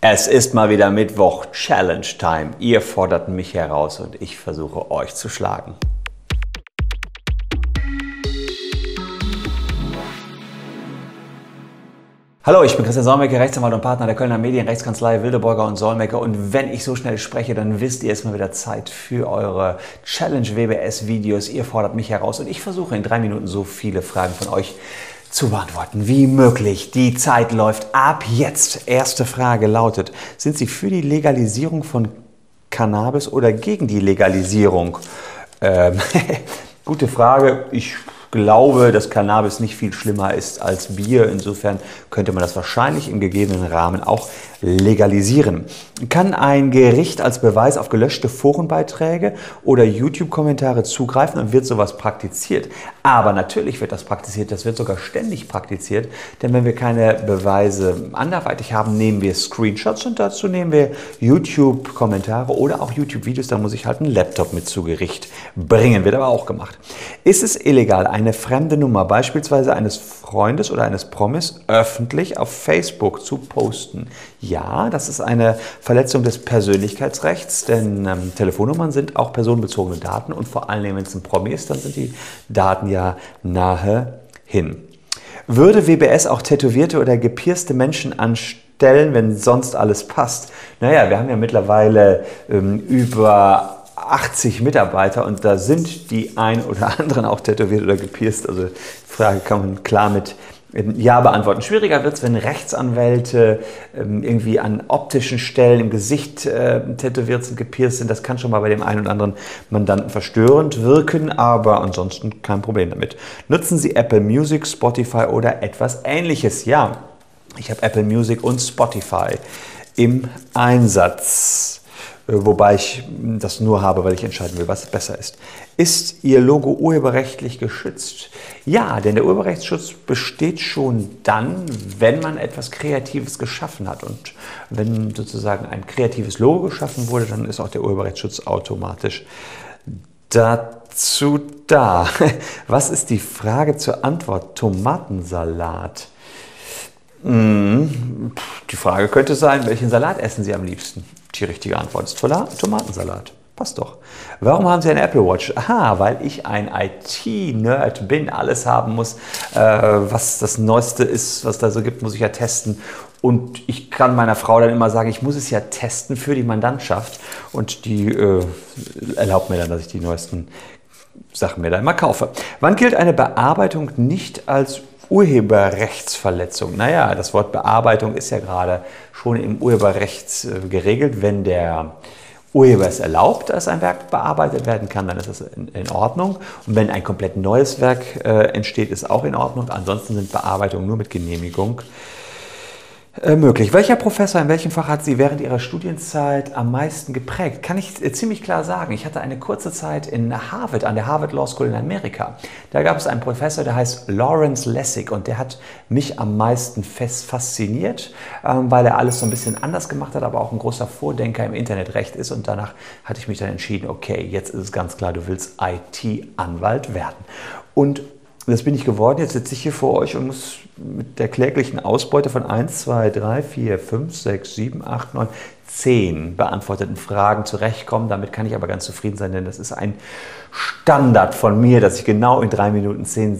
Es ist mal wieder Mittwoch, Challenge Time. Ihr fordert mich heraus und ich versuche euch zu schlagen. Hallo, ich bin Christian Solmecke, Rechtsanwalt und Partner der Kölner Medienrechtskanzlei Wildeborger und Solmecke. Und wenn ich so schnell spreche, dann wisst ihr, es ist mal wieder Zeit für eure Challenge WBS Videos. Ihr fordert mich heraus und ich versuche in 3 Minuten so viele Fragen von euch zu beantworten wie möglich. Die Zeit läuft ab jetzt. Erste Frage lautet: Sind Sie für die Legalisierung von Cannabis oder gegen die Legalisierung? Gute Frage. Ich glaube, dass Cannabis nicht viel schlimmer ist als Bier. Insofern könnte man das wahrscheinlich im gegebenen Rahmen auch legalisieren. Kann ein Gericht als Beweis auf gelöschte Forenbeiträge oder YouTube-Kommentare zugreifen und wird sowas praktiziert? Aber natürlich wird das praktiziert, das wird sogar ständig praktiziert, denn wenn wir keine Beweise anderweitig haben, nehmen wir Screenshots und dazu nehmen wir YouTube-Kommentare oder auch YouTube-Videos, da muss ich halt einen Laptop mit zu Gericht bringen, wird aber auch gemacht. Ist es illegal, eine fremde Nummer, beispielsweise eines Freundes oder eines Promis, öffentlich auf Facebook zu posten? Ja, das ist eine Verletzung des Persönlichkeitsrechts, denn Telefonnummern sind auch personenbezogene Daten und vor allem, wenn es ein Promi ist, dann sind die Daten ja nahe hin. Würde WBS auch tätowierte oder gepierste Menschen anstellen, wenn sonst alles passt? Naja, wir haben ja mittlerweile über 80 Mitarbeiter und da sind die ein oder anderen auch tätowiert oder gepierst. Also die Frage kann man klar mit Ja beantworten. Schwieriger wird es, wenn Rechtsanwälte irgendwie an optischen Stellen im Gesicht tätowiert sind, gepierst sind. Das kann schon mal bei dem einen oder anderen Mandanten verstörend wirken, aber ansonsten kein Problem damit. Nutzen Sie Apple Music, Spotify oder etwas Ähnliches? Ja, ich habe Apple Music und Spotify im Einsatz. Wobei ich das nur habe, weil ich entscheiden will, was besser ist. Ist Ihr Logo urheberrechtlich geschützt? Ja, denn der Urheberrechtsschutz besteht schon dann, wenn man etwas Kreatives geschaffen hat. Und wenn sozusagen ein kreatives Logo geschaffen wurde, dann ist auch der Urheberrechtsschutz automatisch dazu da. Was ist die Frage zur Antwort? Tomatensalat. Die Frage könnte sein, welchen Salat essen Sie am liebsten? Die richtige Antwort ist Tomatensalat. Passt doch. Warum haben Sie eine Apple Watch? Aha, weil ich ein IT-Nerd bin, alles haben muss, was das Neueste ist, was da so gibt, muss ich ja testen. Und ich kann meiner Frau dann immer sagen, ich muss es ja testen für die Mandantschaft. Und die erlaubt mir dann, dass ich die neuesten Sachen mir da immer kaufe. Wann gilt eine Bearbeitung nicht als Urheberrechtsverletzung? Naja, das Wort Bearbeitung ist ja gerade schon im Urheberrecht geregelt. Wenn der Urheber es erlaubt, dass ein Werk bearbeitet werden kann, dann ist das in Ordnung. Und wenn ein komplett neues Werk entsteht, ist auch in Ordnung. Ansonsten sind Bearbeitungen nur mit Genehmigung möglich. Welcher Professor in welchem Fach hat Sie während Ihrer Studienzeit am meisten geprägt? Kann ich ziemlich klar sagen. Ich hatte eine kurze Zeit in Harvard, an der Harvard Law School in Amerika. Da gab es einen Professor, der heißt Lawrence Lessig und der hat mich am meisten fasziniert, weil er alles so ein bisschen anders gemacht hat, aber auch ein großer Vordenker im Internetrecht ist. Und danach hatte ich mich dann entschieden, okay, jetzt ist es ganz klar, du willst IT-Anwalt werden. Und das bin ich geworden. Jetzt sitze ich hier vor euch und muss mit der kläglichen Ausbeute von 1, 2, 3, 4, 5, 6, 7, 8, 9, 10 beantworteten Fragen zurechtkommen. Damit kann ich aber ganz zufrieden sein, denn das ist ein Standard von mir, dass ich genau in 3 Minuten 10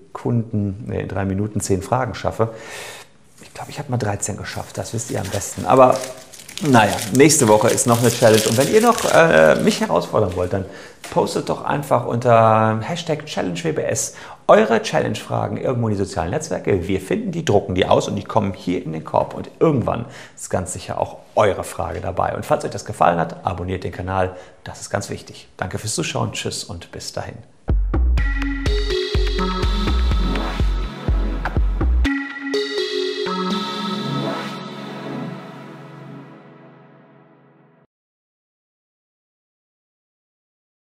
Fragen schaffe. Ich glaube, ich habe mal 13 geschafft. Das wisst ihr am besten. Aber naja, nächste Woche ist noch eine Challenge. Und wenn ihr noch mich herausfordern wollt, dann postet doch einfach unter #ChallengeWBS eure Challenge-Fragen irgendwo in die sozialen Netzwerke. Wir finden die, drucken die aus und die kommen hier in den Korb. Und irgendwann ist ganz sicher auch eure Frage dabei. Und falls euch das gefallen hat, abonniert den Kanal. Das ist ganz wichtig. Danke fürs Zuschauen. Tschüss und bis dahin.